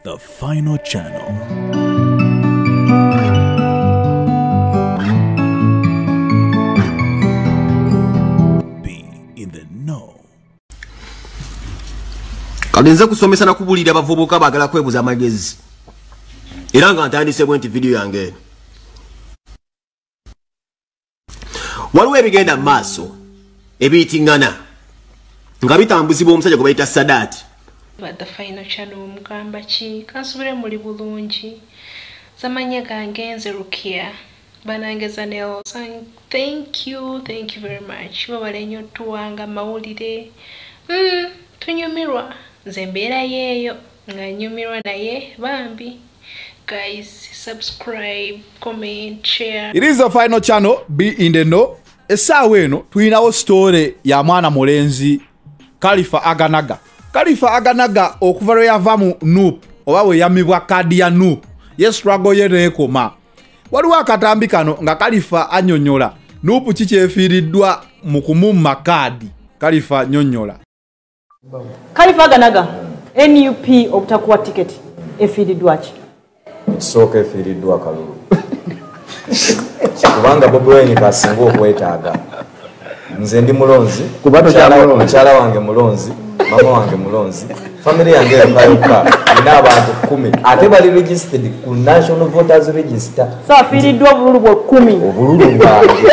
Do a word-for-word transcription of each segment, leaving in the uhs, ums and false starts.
The Final Channel. Be in the know. Kagenza kusomesa na kubulira abavubuka bagala kwebuza amagezi. Era nga ntandise bwenti video yange. Waliwo ebigenda mu maaso ebiyitingana nga bitambuzibwa omusajja gwe bayita Sadat. The Final Channel mugamba ki kansubire muri bulungi zamanya gange nze Rukia banangeza Nels. Thank you, thank you very much. Babalenyo tuwanga mawulire mm, tunyumirwa nze mbeera yeeyo nga nyumirwa naye bambi. Guys, subscribe, comment, share. It is the Final Channel. Be in the know. Esaawa eno tulinawo story ya mwana mulenzi Khalifa Aganaga. Khalifa Aganaga okuva lwe yava mu N U P oba we yamibwa kadi ya N U P ye struggle ye neekoma. Waliwo akatambi kano nga Khalifa anyonyola N U P kikyefiiriddwa mu kumumma kadi. Khalifa nyonyola. Khalifa Aganaga N U P obutakuwa tiketi efiiriddwa ki? Soka efiiriddwa kalulu. Kubanga Bobi Wine kasinga okwetaaga. Nze ndi mulonzi, mukyala wange mulonzi, mama wange mulonzi, family yange yakayokka ina abantu kumi. Ate bali registered ku National Voters Register. So afiiriddwa obululu bwe kumi. Obululu bwange.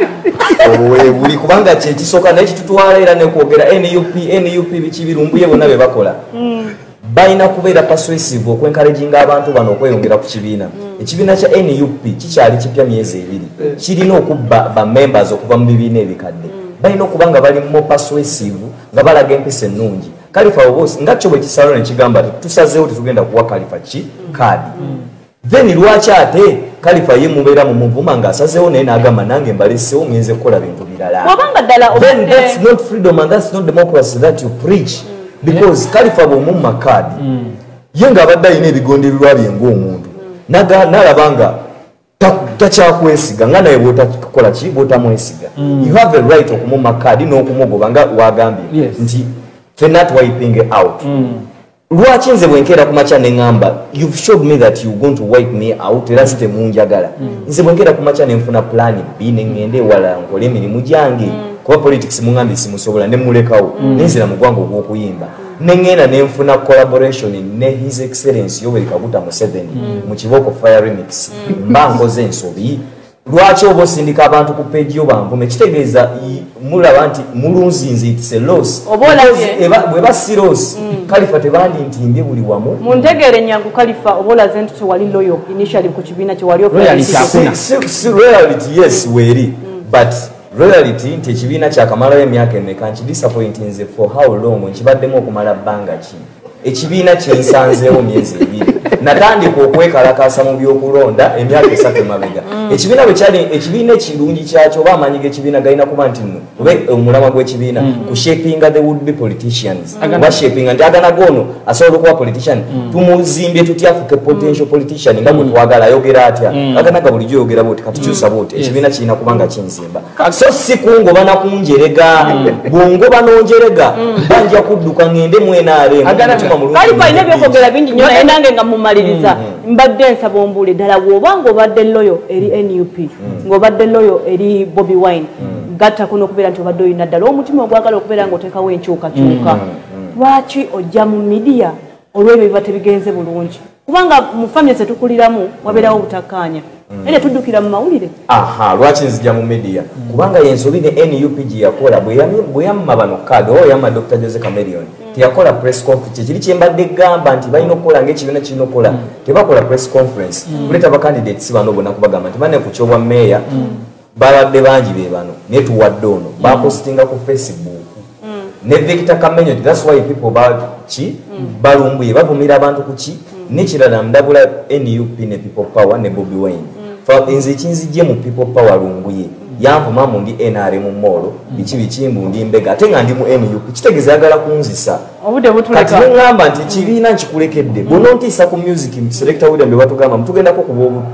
Owe buli kubanga kye kisooka n'ekitutwala era ne kwogera N U P N U P biki birumbuye bonna be bakola. Baina kubeera persuasive okwencouraging abantu bano okweyongera ku kibiina. Ekibiina kya N U P kikyali kipya myezi ebiri. Kirina okubba ba members okuva mu bibiina ebikadde. Baina okubanga bali mu persuasive nga balaga empisa ennungi. Khalifa obos nga kyo bwe kisalo ne kigamba tusazeewo tetugenda kuwa Khalifa ki kadi. Then lwaki ate Khalifa ye mubeera mu muvuma nga asazeewo naye n'agamba nange mbaleseewo ngenze kukola bintu birala. Wabanga ddala Then that's not freedom and that's not democracy that you preach. Because Khalifa bw'omumma kadi ye ng'abadde alina ebigondererwa bye ng'omuntu n'alabanga takyakwesiga nga naye bw'otakola ki bw'otamwesiga. You have a right okumumma kadi n'okumugoba nga wagambye nti ffenna twiping out. Lwaki nze bwenkeera ku makya ne ŋŋamba you've showed me that you're going to wipe me out era si temunjagala. Nze bwenkeera ku makya ne nfuna plan B ne ŋŋenda ewala nkole emirimu gyange. Kuba politics mungambi simusobola ne mulekawo nenzira mu gwango ogw'okuyimba ne ŋŋenda ne nfuna collaboration ne His Excellency Yoweri Kaguta Museveni mu kibooko Fire Remix mba nkoze ensobi. Lwaki oba osindika abantu ku page yo banvume kitegeeza mulaba nti mulunzinze it's a loss. Bweba si loss Khalifa tebandintimbye buli wamu. Muntegeere nyangu Khalifa oba olaze nti tewali loyo initially ku kibiina kye wali si reality yes weeri but reality nti ekibiina kyakamalayo emyaka emeka nki disappointing for how long nkibaddemu okumala bbanga ki. Ekibiina kyensanzeewo myezi ebiri natandika okwekalakasa mu byokulonda emyaka esatu emabega. Ekibiina bwe kyali ekibiina ekirungi kyakyo oba amaanyi g'ekibiina galina kuba nti nno obe omulamwa gw'ekibiina ku shapinga the would be politicians oba shapinga nti Aganaga ono asobola okuba politician tumuzimbye tutya afuke potential politician nga bwe twagala ayogera atya. Aganaga bulijjo yogera bwoti katukyusa bwoti ekibiina kirina kuba nga kinzimba so si kungoba na kunjerega bwongoba n'onjerega banja kudduka ngende mu N R M. Khalifa ine byokogera bingi nnyo naye nange nga mumaliriza mbadde nsaba ombule ddala bw'obanga obadde loyo eri N U P ng'obadde loyo eri Bobi Wine gattako n'okubeera nti obadde olina ddala omutima ogwagala okubeera ng'oteekawo enkyukakyuka. Lwaki ojja mu midiya olw'ebyo biba tebigenze bulungi kubanga mu famire tetukuliramu wabeerawo obutakkaanya ene tuddukira mu mawulire. Aha lwaki nzija mu media kubanga yensobi ne N U P gye yakola bwe yamma bano kade oba yamma Doctor Jose Chameleone teyakola press conference kiri kyembadde gamba nti balina okukola ng'ekibiina kirina okukola tebakola press conference kuleeta bacandidates bano bonna kubagamba nti bane ku kyobwa meeya babadde bangi be bano naye tuwadde ono bapostinga ku Facebook ne Victor Kamenyo that's why people baki balumbuye bavumira abantu ku ki n'ekirala ndabula N U P ne People Power ne Bobi Wine nze kinzijje mu People Power lumbuye yanvuma mu ndi N R M molo biki bikimbu ndi mbega ate nga ndi mu N U P kitegeeza yagala kunzisa obude butuleka kati ngamba nti kibiina nkikulekedde bono ntisa ku music selector William be batugamba mutugenda ko ku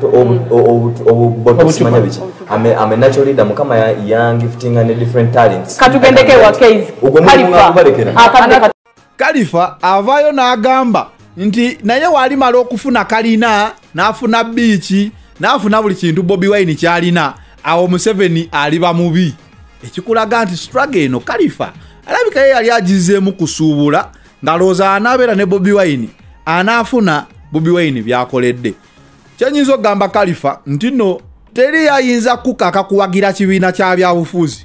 obu simanya biki ame ame natural leader mukama ya gifting and different talents katugendeke wa case Khalifa Khalifa avayo n'agamba nti naye walimala okufuna kalina n'afuna biiki n'afuna buli kintu Bobi Wine kyalina awo Museveni aliba mubi ekikulaga nti struggle eno Khalifa alabika ye yali agizeemu kusuubula ng'alowooza anaabeera ne Bobi Wine anaafuna Bobi Wine byakoledde. Kyenyinza okugamba Khalifa nti nno teri ayinza kukaka kuwagira kibiina kya byabufuzi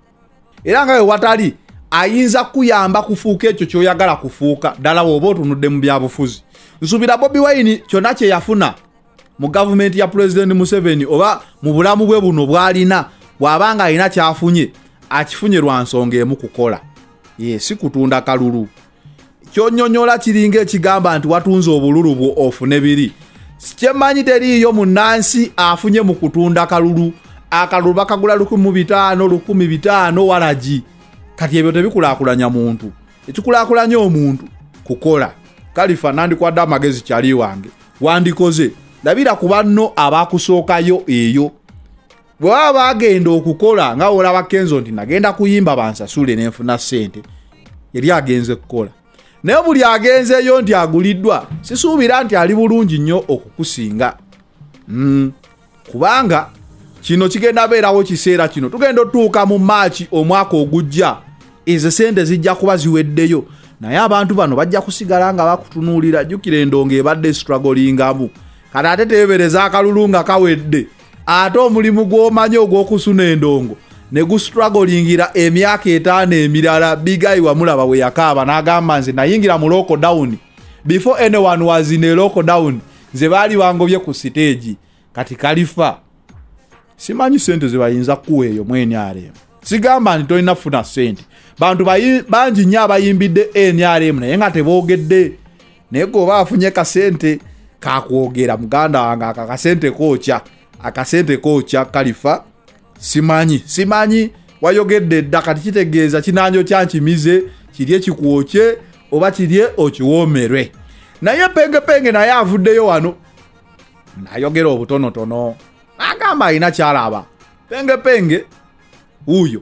era nga we watali ayinza kuyamba kufuuka ekyo ky'oyagala kufuuka ddala oba otunudde mu byabufuzi. Nsuubira Bobi Wine kyonna kye yafuna mu gavumenti ya President Museveni oba mu bulamu bwe buno bw'alina bw'abanga alina kyafunye akifunye lwa nsonga emu kukola ye si kutunda kalulu. Kyonnyonnyola kiringa ekigamba nti watunze obululu bwo ofune biri. Sikyemanyi teriiyo munnansi afunye mu kutunda kalulu. Akalulu bakagula lukumi bitaano lukumi bitaano walagi. Kati ebyo tebikulaakulanya muntu. Ekikulaakulanya omuntu kukola. Khalifa nandikwadde amagezi kyali wange wandikoze labira ku banno abakusookayo eyo bwe baba bagenda okukola nga olaba Kenzo nti nagenda kuyimba bansasule n'enfuna ssente yali agenze kukola naye buli agenzeyo nti aguliddwa sisuubira nti ali bulungi nnyo okukusinga mm. kubanga kino kigenda beerawo kiseera kino tugenda otuuka mu Maachi omwaka ogujja ezo ssente zijja kuba ziweddeyo naye abantu bano bajja kusigala nga bakutunuulira jjukira endongo ebadde strugglingamu kati ate teebereza akalulu nga kawedde ate omulimu gw'omanyi ogw'okusuna endongo ne gustruglingira emyaka etaano emirala Bigai wamulaba we yakaaba n'agamba nze nayingira mu lockdown before anyone was in a lockdown nze baali bangobye ku stage kati Khalifa simanyi sente ze bayinza kuweeyo mu N R M sigamba nti tolina funa sente bantu bangi nnyo abayimbidde N R M naye nga teboogedde naye gwe afunye kasente kakwogera muganda wange akakasente kookya akasente kookya Khalifa simanyi simanyi wayogedde dda kati kitegeeza kinanjo kyankimize kirye kikwokye oba kirye okiwoomerwe naye penge penge naye avuddeyo wano nayogera obutonotono agamba alina kyalaba penge penge uyo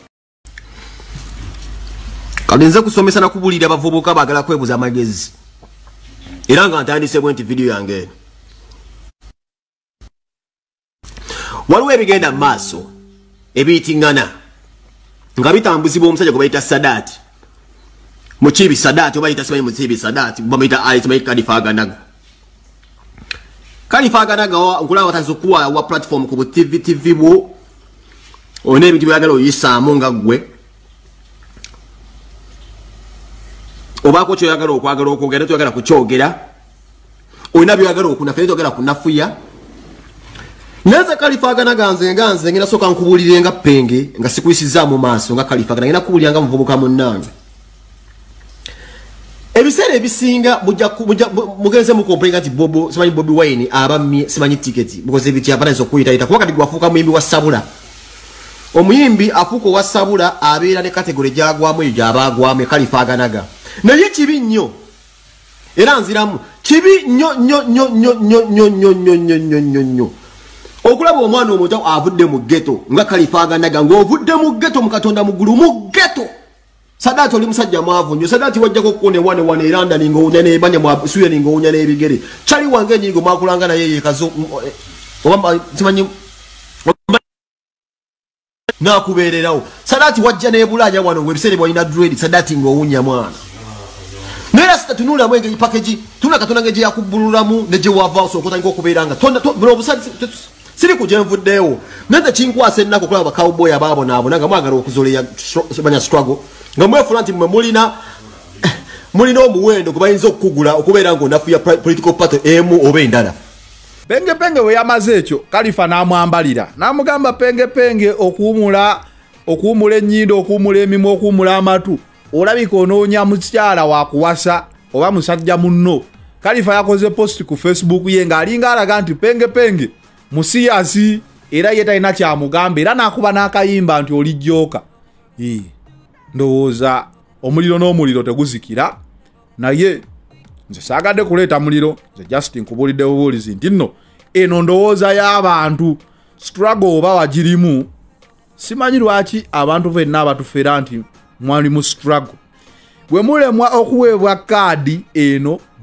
kati nze kusomesa na kubulira abavubuka baagala kwebuza amagezi era nga ntandise bwe nti video yange waliwo ebigenda mu maaso ebiyitiŋŋana nga bitambuzibwa omusajja gwe bayita Sadat Mukiibi Sadat oba bayita simanyi Mukiibi Sadat bamayita ali simanyi Khalifa Aganaga Khalifa Aganaga nkulaba batazi okuwa wa platform ku T V T V bwo olina ebintu byagala oyisaamu nga ggwe obaako kyoyagala okwagala okwogera toyagala kukyogera olina byoyagala okunafuya toyagala kunafuya neze Khalifa Aganaga nze nga nze ngenda soka nkubulire nga penge nga sikuyisiza mu maaso nga Khalifa Aganaga ngenda kubulira nga muvubuka munnange ebiseera ebisinga mugenze mukompulenga nti Bobo simanyi Bobi Wine abamye simanyi tiketi because ebiti abatanisa okuyitayita kuba kati gwafuuka muyimbi wa Sabula omuyimbi afuuka owa Sabula abeera ne kategori gyagwamu eyo gyabagwamu Khalifa Aganaga naye kibi nnyo era nziramu kibi nnyo nnyo nnyo nnyo nnyo nnyo nnyo nnyo nnyo nnyo nnyo nnyo okulaba omwana omuto avudde mu ghetto nga Khalifa Aganaga ng'ovudde mu ghetto mu Katonda muggulu mu ghetto Sadat oli musajja mwavu nnyo Sadat wajjako okukone wane wane e London ng'owunya n'ebanya mu Sweden ng'owunya n'ebigere kyali wange ennyingo mwakulanga naye yekazo oba simanyi nakubeererawo Sadat wajja n'ebulaanya wano webiseere bwalina dread Sadat ng'owunya mwana naye sita tunulamu engeri package tuna Katonda ng'egye yakubbululamu ne gye wava osokotandika okubeeranga buno obusadi siri kujenvuddeewo nente kinkwasa ennaku okulaba bakawboy abaabonaabona nga mwagala okuzoleya banya struggle nga mwefula nti mmwe mulina mulina omuwendo gwe bayinza okukugula okubeera ng'onafuya political party emu oba endala penge penge we yamaze ekyo Khalifa n'amwambalira n'amugamba penge penge okuwumula okuwumula ennyindo okuwumula emimwa okuwumula amatu olabika onoonya mukyala wakuwasa oba musajja munno Khalifa yakoze post ku Facebook ye ng'alinga alaga nti penge penge musiyasi era ye talina kyamugamba era n'akuba n'akayimba nti oli jjooka ndowooza omuliro n'omuliro teguzikira naye nze saagadde kuleeta muliro nze Justin nkubulidde bubuulizi nti nno eno ndowooza y'abantu struggle oba wagirimu simanyi lwaki abantu fenna abatufera nti mwali mu struggle bwe mulemwa okuweebwa kaadi eno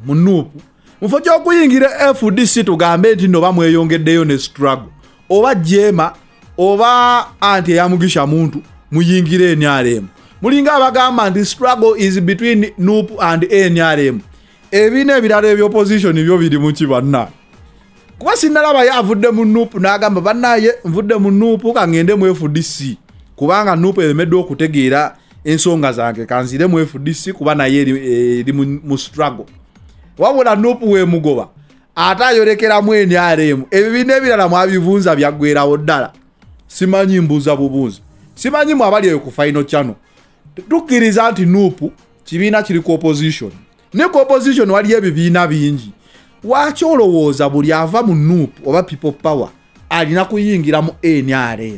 mu nuupu mufo ky'okuyingira F D C tugambe nti no bamweyongeddeyo ne struggle oba jema oba anti eyamugisha muntu muyingire N R M mulinga abagamba nti struggle is between N U P and N R M ebine ebirala eby'opposition byo biri mu kibanna kuba sinalaba yavudde mu N U P n'agamba bannaye nvudde mu N U P kangende mu F D C kubanga N U P emeddwa okutegeera ensonga zange kanzire mu F D C kuba naye eri mu struggle wabula N U P we mugoba atayolekera mu N R M ebibine ebirala mwabivunza byaggwerawo ddala simanyi mbuza bubuzi simanyi mu abali eyo ku final channel tukkiriza nti N U P kibiina kiri ku opposition ne ku opposition wali ebibiina bingi waki olowooza buli ava mu N U P oba people power alina kuyingira mu N R M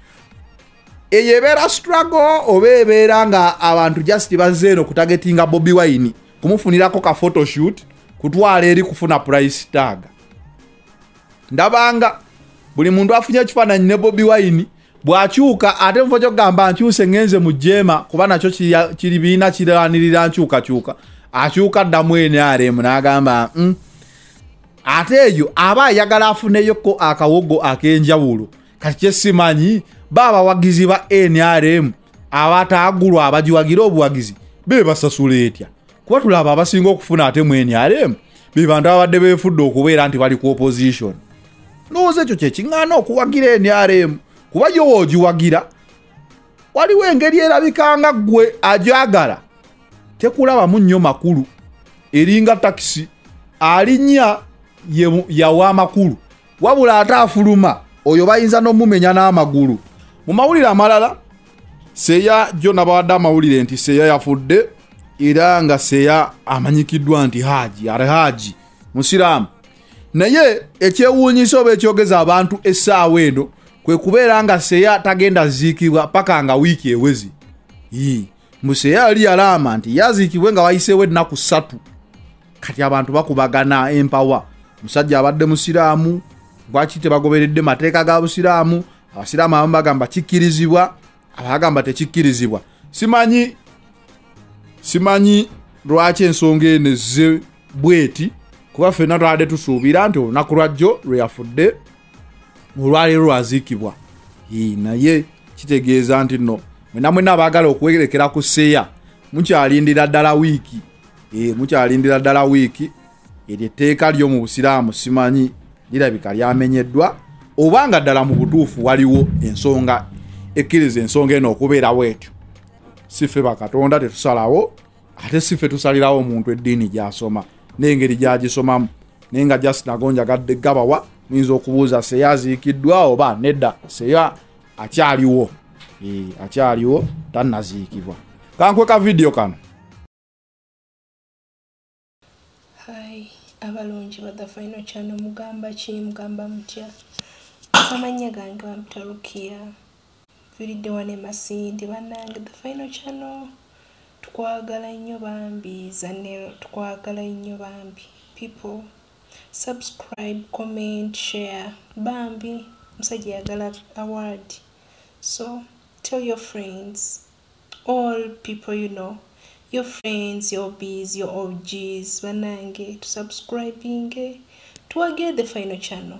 eyo ebeera struggle oba ebeera nga abantu just bazzeeno kutagetinga Bobi Wine kumufunirako ka photoshoot kutwala eri kufuna price tag ndabanga buli muntu afunye ekifaananyi ne Bobi Wine bwakyuka ate mufo kyokugamba nkyuse ngenze mu jema kuba nakyo kiribiina kiranirira nkyukakyuka akyuka ddamu N R M n'agamba mm. ate eyo aba ayagala afuneyoko akawogo ak'enjawulo kati kyesimanyi baba wagizi ba N R M abataagulwa abagiwagira obuwagizi be basasula etya kuba tulaba abasinga okufuna ate mu N R M be bantu abadde beefudde okubeera nti bali ku opposition ndowooza ekyo kyekiŋŋaana okuwagira N R M kuba yo woogiwagira waliwo engeri erabikanga ggwe ajagala tekulabamu nnyo makulu eringa takisi alinnya yawa amakulu wabula ate afuluma oyo bayinza n'omumenya n'amagulu mu mawulire amalala Seya jo nabawadde amawulire nti Seya yafudde era nga Seya amanyikiddwa nti Haji ari Haji musiraamu naye ekyewuunyisa oba ekyogeza abantu essaawa eno kwe kubeera nga Seya tagenda ziikibwa paka nga wiiki ewezi ii Museya ali yalaama nti yaziikibwe nga wayiseewo ennaku ssatu kati abantu bakubagana empawa musajja abadde musiraamu lwaki tebagoberedde mateeka ga busiraamu abasiraamu abamu bagamba kikkirizibwa abagamba tekikkirizibwa simanyi simanyi lwaki ensonga eno ezze bweti kuba ffenna twabadde tusuubira nti olunaku lwajjo lwe yafudde olwaleero lwaziikibwa naye kitegeeza nti nno mwena mwena abaagala okwerekera ku Seya mukyalindira ddala wiiki e mukyalindira ddala wiiki eryo etteeka lyo mu busiraamu simanyi lirabika lyamenyeddwa oba nga ddala mu butuufu waliwo ensonga ekkiriza ensonga eno okubeerawo etyo siffe bakatonda tetusalawo ate siffe tusalirawo omuntu eddiini gy'asoma n'engeri gy'agisomamu naye nga just nagonja gadde gabawa muyinza okubuuza Seya aziikiddwa oba nedda Seya akyaliwo e akyaliwo tannaziikibwa kankweka video kano. Hi abalungi ba The Final Channel mugamba ki mugamba mutya amanya gange bamutarukiya viridde wane masindi bannange The Final Channel tukwagala nnyo bambi Zanero tukwagala nnyo bambi people subscribe comment share bambi musajja yagala award so tell your friends all people you know your friends your B's your O Gs banange to subscribing tuwage The Final Channel.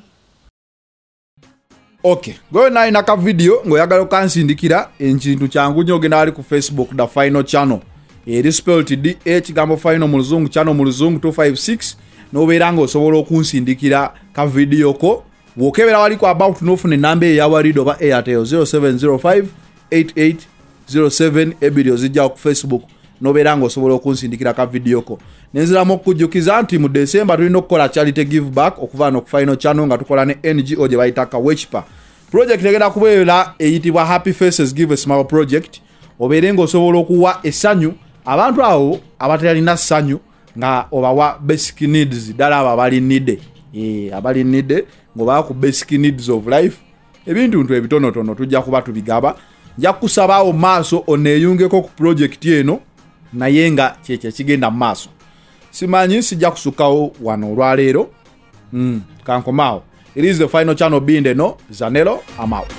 Okay, goyo nayi naka video ngoyagala okansindikira ekintu kyangu nnyo ogenda ali ku Facebook The Final Channel eri spelled D H gambo final mu luzungu channel mu luzungu two five six nobeera nga osobola okunsindikira ka video ko wokebera wali ku about nofune namba ya walido oba Airtel zero seven zero five eight eight zero seven ebidio zijja ku Facebook nobeera nga osobola okunsindikira ka video ko nenziramu okujjukiza nti mu December tulina okukola charity give back okuva no ku Final Channel nga tukola ne N G O gye bayita Kawechpa project egenda kubeera eyitibwa Happy Faces Give a Smile project obeere nga osobola okuwa essanyu abantu awo abatalina ssanyu nga obawa basic needs ddala abo abali nide eh abali nide ngoba ku basic needs of life ebintu ntu ebitonotono tujja kuba tubigaba nja kusabaawo maaso oneyungeko ku project eno naye nga kyekye kigenda mu maaso simanyi sijja kusukawo wano olwaleero mm, kankomaawo it is The Final Channel binde no Zanero amao.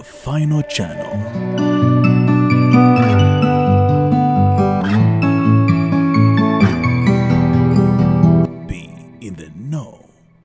The Final Channel.